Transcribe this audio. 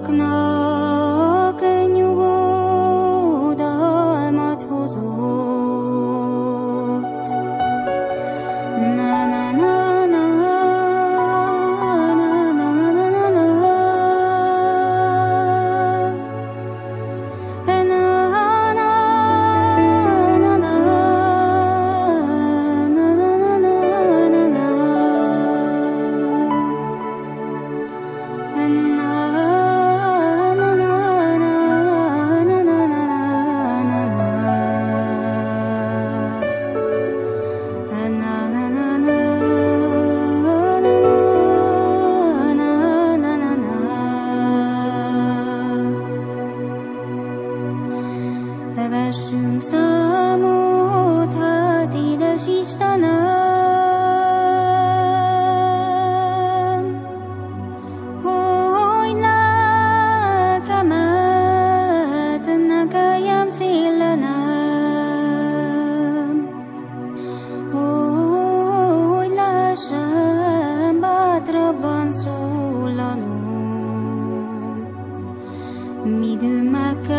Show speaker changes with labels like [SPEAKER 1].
[SPEAKER 1] szavaknak nyugodalmat hozott. Na na na na na na na na na. Vessünk számot, hát édes Istenem, hogy lelkemet ne kelljen félenem, hogy lehessen bátrabban szólanom, midőn meg kell